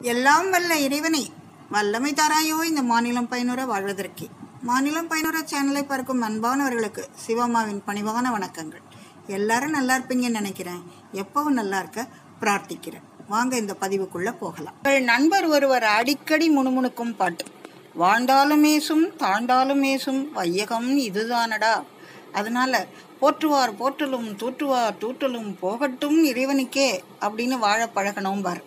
எல்லாம் வல்ல இறைவனை வல்லமை தாராயோ இந்த மாநிலம் பயனுற வாழ்வதற்கே. மாநிலம் பயனுற சேனலை பார்க்கும் அன்பானவர்களுக்கு சிவம்மாவின் பணிவான வணக்கங்கள். எல்லாரும் நல்லா இருப்பீங்கன்னு நினைக்கிறேன். எப்பவும் நல்லா இருக்க பிரார்த்திக்கிறேன். வாங்க இந்த பதிவுக்குள்ள போகலாம். உங்கள் நண்பர் ஒருவர் அடிக்கடி முணுமுணுக்கும் பாட்டு, வாழ்ந்தாலும் ஏசும் தாழ்ந்தாலும் ஏசும் வையகம் இதுதானடா. அதனால போற்றுவார் போற்றலும் தூற்றுவார் தூற்றலும் போகட்டும் இறைவனுக்கே அப்படின்னு வாழ பழகணும் பார்.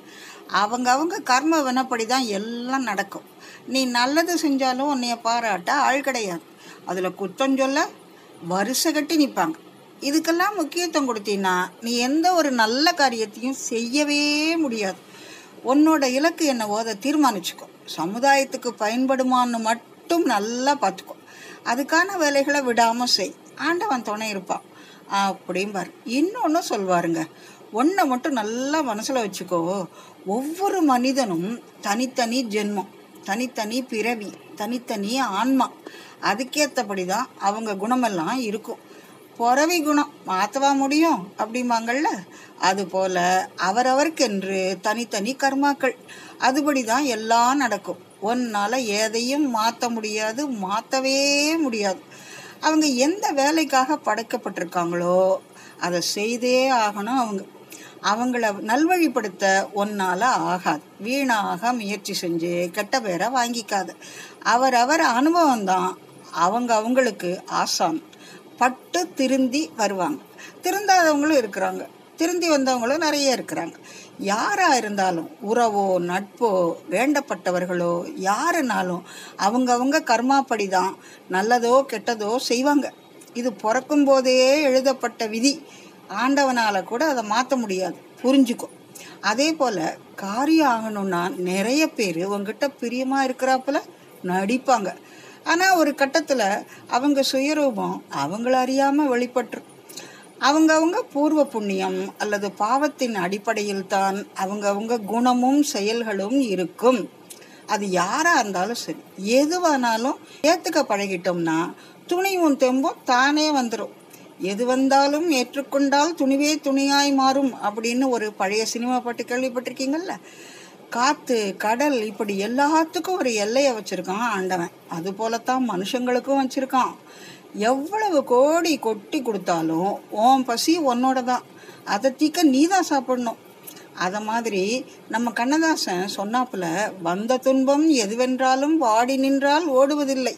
அவங்க கர்ம வினப்படி தான் எல்லாம் நடக்கும். நீ நல்லது செஞ்சாலும் உன்னைய பாராட்ட ஆள் கிடையாது. அதில் குத்தம் சொல்ல வரிசை கட்டி நிற்பாங்க. இதுக்கெல்லாம் முக்கியத்துவம் கொடுத்தீங்கன்னா நீ எந்த ஒரு நல்ல காரியத்தையும் செய்யவே முடியாது. உன்னோட இலக்கு என்னவோ அதை தீர்மானிச்சுக்கோ. சமுதாயத்துக்கு பயன்படுமான்னு மட்டும் நல்லா பார்த்துக்கோ. அதுக்கான வேலைகளை விடாமல் செய். ஆண்டவன் துணை இருப்பான் அப்படிம்பார். இன்னொன்று சொல்வாருங்க, ஒன்றை மட்டும் நல்லா மனசில் வச்சுக்கோ. ஒவ்வொரு மனிதனும் தனித்தனி ஜென்மம், தனித்தனி பிறவி, தனித்தனி ஆன்மா. அதுக்கேற்றபடி தான் அவங்க குணமெல்லாம் இருக்கும். பிறவி குணம் மாற்றவா முடியும் அப்படிம்பாங்கள்ல, அதுபோல் அவரவருக்கென்று தனித்தனி கர்மாக்கள். அதுபடி தான் எல்லாம் நடக்கும். ஒன்னால் எதையும் மாற்ற முடியாது, மாற்றவே முடியாது. அவங்க எந்த வேலைக்காக படைக்கப்பட்டிருக்காங்களோ அதை செய்தே ஆகணும். அவங்கள நல்வழிப்படுத்த ஒன்னால ஆகாது. வீணாக முயற்சி செஞ்சு கெட்ட பேரை வாங்கிக்காது. அவரவர் அனுபவம்தான் அவங்களுக்கு ஆசான். பட்டு திருந்தி வருவாங்க. திருந்தாதவங்களும் இருக்கிறாங்க, திருந்தி வந்தவங்களும் நிறைய இருக்கிறாங்க. யாரா இருந்தாலும், உறவோ நட்போ வேண்டப்பட்டவர்களோ யாருனாலும் அவங்க கர்மாப்படி தான் நல்லதோ கெட்டதோ செய்வாங்க. இது பிறக்கும் போதே எழுதப்பட்ட விதி. ஆண்டவனால கூட அதை மாற்ற முடியாது, புரிஞ்சுக்கோ. அதே போல காரியம் ஆகணும்னா நிறைய பேர் உங்ககிட்ட பிரியமா இருக்கிறாப்புல நடிப்பாங்க. ஆனா ஒரு கட்டத்துல அவங்க சுயரூபம் அவங்கள அறியாம வெளிப்பட்டு அவங்க பூர்வ புண்ணியம் அல்லது பாவத்தின் அடிப்படையில் தான் அவங்க குணமும் செயல்களும் இருக்கும். அது யாரா இருந்தாலும் சரி, எதுவானாலும் ஏத்துக்க பழகிட்டோம்னா துணிவும் தெம்பும் தானே வந்துடும். எது வந்தாலும் ஏற்றுக்கொண்டால் துணிவே துணியாய் மாறும் அப்படின்னு ஒரு பழைய சினிமா பாட்டு கேள்விப்பட்டிருக்கீங்கல்ல. காத்து கடல் இப்படி எல்லாத்துக்கும் ஒரு எல்லையை வச்சிருக்கான் ஆண்டவன். அது போலத்தான் மனுஷங்களுக்கும் வச்சிருக்கான். எவ்வளவு கோடி கொட்டி கொடுத்தாலும் உன் பசி உன்னோட தான். அதை தீக்க நீ தான் சாப்பிடணும். அத மாதிரி நம்ம கண்ணதாசன் சொன்னாப்புல, வந்த துன்பம் எதுவென்றாலும் வாடி நின்றால் ஓடுவதில்லை.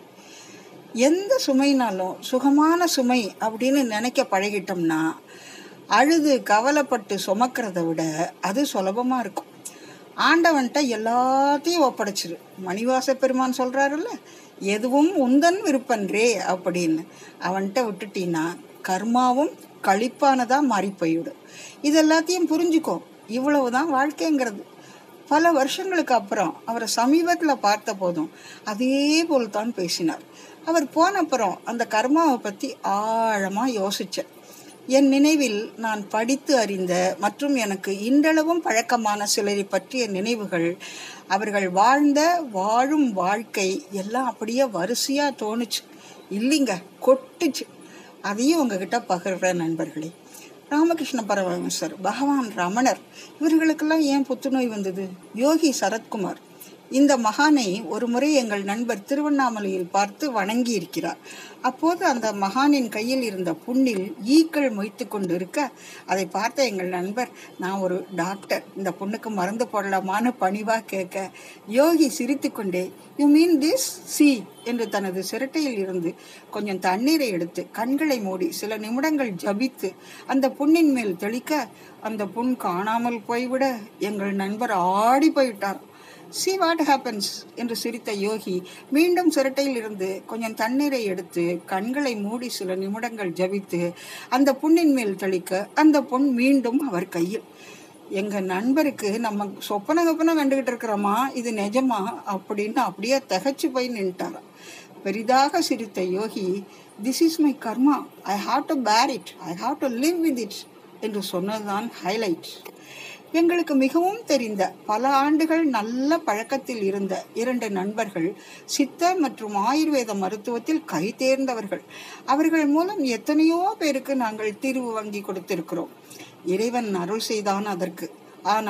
எந்த சுமைனாலும் சுகமான சுமை அப்படின்னு நினைக்க பழகிட்டோம்னா அழுது கவலைப்பட்டு சுமக்கிறத விட அது சுலபமா இருக்கும். ஆண்டவன்ட்ட எல்லாத்தையும் ஒப்படைச்சிரு. மணிவாச பெருமான் சொல்றாருல்ல, எதுவும் உந்தன் விருப்பன்றே அப்படின்னு. அவன்கிட்ட விட்டுட்டீன்னா கர்மாவும் கழிப்பானதா மாறி போயிடும். இது எல்லாத்தையும் புரிஞ்சுக்கோ. இவ்வளவுதான் வாழ்க்கைங்கிறது. பல வருஷங்களுக்கு அப்புறம் அவரை சமீபத்தில் பார்த்த போதும் அதே போல்தான் பேசினார். அவர் போனப்புறம் அந்த கர்மாவை பற்றி ஆழமாக யோசித்தேன். என் நினைவில் நான் படித்து அறிந்த மற்றும் எனக்கு இன்றளவும் பழக்கமான சிலரை பற்றிய நினைவுகள், அவர்கள் வாழும் வாழ்க்கை எல்லாம் அப்படியே வரிசையாக தோணுச்சு. இல்லைங்க, கொட்டுச்சு. அதையும் உங்ககிட்ட பகிர்ற நண்பர்களே. ராமகிருஷ்ண பரமஹம்சர், பகவான் ரமணர், இவர்களுக்கெல்லாம் ஏன் புத்துநோய் வந்தது? யோகி சரத்குமார், இந்த மகானை ஒரு முறை எங்கள் நண்பர் திருவண்ணாமலையில் பார்த்து வணங்கி இருக்கிறார். அப்போது அந்த மகானின் கையில் இருந்த புண்ணில் ஈக்கள் மொய்த்து கொண்டு இருக்க அதை பார்த்த எங்கள் நண்பர், நான் ஒரு டாக்டர், இந்த புண்ணுக்கு மருந்து போடலாமான்னு பணிவாக கேட்க, யோகி சிரித்து கொண்டே, யூ மீன் திஸ் சி என்று தனது சிரட்டையில் இருந்து கொஞ்சம் தண்ணீரை எடுத்து கண்களை மூடி சில நிமிடங்கள் ஜபித்து அந்த புண்ணின் மேல் தெளிக்க அந்த புண் காணாமல் போய்விட எங்கள் நண்பர் ஆடி போய்விட்டார். See what happens என்று சிரித்த யோகி மீண்டும் சிரட்டையில் இருந்து கொஞ்சம் தண்ணீரை எடுத்து கண்களை மூடி சில நிமிடங்கள் ஜபித்து அந்த புண்ணின் மேல் தெளிக்க அந்த புண் மீண்டும் அவர் கையில். எங்க நண்பருக்கு நம்ம சொப்பன கண்டுகிட்டு இருக்கிறோமா, இது நிஜமா அப்படின்னு அப்படியே திகைச்சு போய் நின்ட்டாராம். பெரிதாக சிரித்த யோகி, this is my karma, I have to bear it, I have to live with it என்று சொன்னதுதான் ஹைலைட். எங்களுக்கு மிகவும் தெரிந்த பல ஆண்டுகள் நல்ல பழக்கத்தில் இருந்த 2 நண்பர்கள் சித்த மற்றும் ஆயுர்வேத மருத்துவத்தில் கை தேர்ந்தவர்கள். அவர்கள் மூலம் எத்தனையோ பேருக்கு நாங்கள் தீர்வு வாங்கி கொடுத்திருக்கிறோம். இறைவன் அருள் செய்தான் அதற்கு. ஆனால்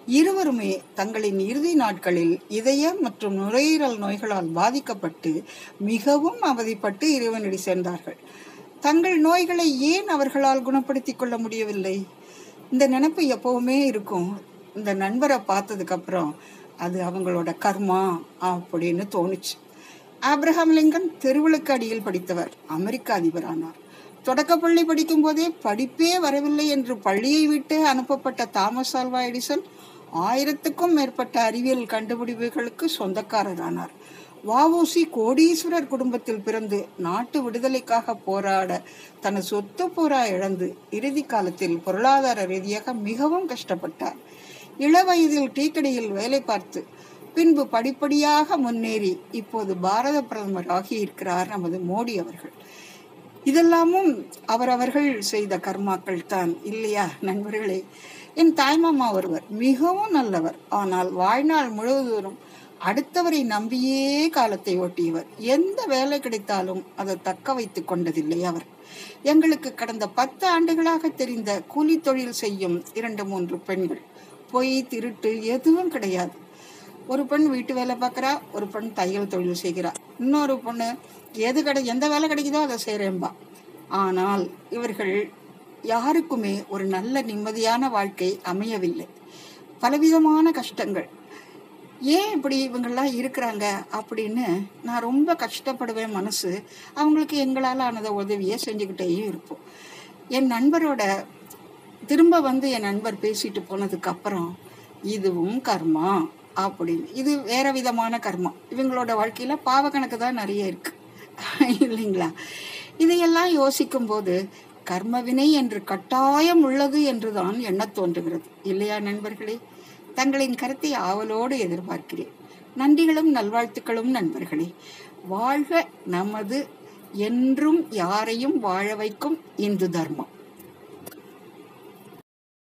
இருவருமே தங்களின் இறுதி நாட்களில் இதய மற்றும் நுரையீரல் நோய்களால் பாதிக்கப்பட்டு மிகவும் அவதிப்பட்டு இறைவனடி சேர்ந்தார்கள். தங்கள் நோய்களை ஏன் அவர்களால் குணப்படுத்திக் கொள்ள முடியவில்லை? இந்த நினைப்பு எப்பவுமே இருக்கும். இந்த நண்பரை பார்த்ததுக்கு அப்புறம் அது அவங்களோட கர்மா அப்படின்னு தோணுச்சு. ஆப்ரஹாம் லிங்கன் தெருவிளக்கு அடியில் படித்தவர். அமெரிக்க அதிபரானார். தொடக்கப்பள்ளி படிக்கும் போதே படிப்பே வரவில்லை என்று பள்ளியை விட்டு அனுப்பப்பட்ட தாமஸ் ஆல்வா எடிசன் 1000க்கும் மேற்பட்ட அறிவியல் கண்டுபிடிப்புகளுக்கு சொந்தக்காரரானார். வ.உ.சி. கோடீஸ்வரர் குடும்பத்தில் பிறந்து நாட்டு விடுதலைக்காக போராட தனது சொத்து பூரா இழந்து இறுதி காலத்தில் பொருளாதார ரீதியாக மிகவும் கஷ்டப்பட்டார். இளவயதில் டீக்கடையில் வேலை பார்த்து பின்பு படிப்படியாக முன்னேறி இப்போது பாரத பிரதமர் ஆகியிருக்கிறார் நமது மோடி அவர்கள். இதெல்லாமும் அவர்கள் செய்த கர்மாக்கள் தான் இல்லையா நண்பர்களே? என் தாய்மாமா ஒருவர் மிகவும் நல்லவர். ஆனால் வாழ்நாள் முழுவதும் அடுத்தவரை நம்பியே காலத்தை ஓட்டியவர். எந்த வேலை கிடைத்தாலும் அதை தக்க வைத்துக் கொண்டதில்லை அவர். எங்களுக்கு கடந்த 10 ஆண்டுகளாக தெரிந்த கூலி தொழில் செய்யும் 2-3 பெண்கள். பொய் திருட்டு எதுவும் கிடையாது. ஒரு பெண் வீட்டு வேலை பார்க்குறா, ஒரு பெண் தையல் தொழில் செய்கிறா, இன்னொரு பொண்ணு எந்த வேலை கிடைக்குதோ அதை செய்கிறேன்பா. ஆனால் இவர்கள் யாருக்குமே ஒரு நல்ல நிம்மதியான வாழ்க்கை அமையவில்லை. பலவிதமான கஷ்டங்கள். ஏன் இப்படி இவங்கெல்லாம் இருக்கிறாங்க அப்படின்னு நான் ரொம்ப கஷ்டப்படுவேன். மனசு அவங்களுக்கு எங்களால் ஆனத உதவியை செஞ்சுக்கிட்டேயும் இருப்போம். என் நண்பரோட திரும்ப வந்து என் நண்பர் பேசிட்டு போனதுக்கு அப்புறம் இதுவும் கர்மா அப்படின்னு, இது வேற விதமான கர்மா. இவங்களோட வாழ்க்கையில பாவ கணக்கு தான் நிறைய இருக்கு இல்லைங்களா? இதையெல்லாம் யோசிக்கும் போது கர்மவினை என்று கட்டாயம் உள்ளது என்றுதான் எண்ண தோன்றுகிறது இல்லையா நண்பர்களே? தங்களின் கருத்தை ஆவலோடு எதிர்பார்க்கிறேன். நன்றிகளும் நல்வாழ்த்துக்களும் நண்பர்களே. வாழ்க நமது என்றும் யாரையும் வாழ வைக்கும் இந்து தர்மம்.